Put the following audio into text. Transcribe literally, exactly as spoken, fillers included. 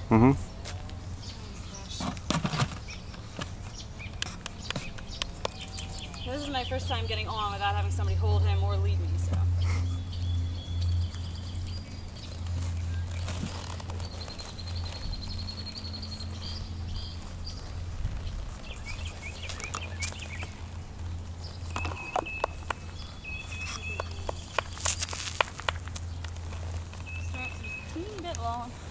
Mm-hmm. This is my first time getting on without having somebody hold him or lead me, so. Straps just a teeny bit long.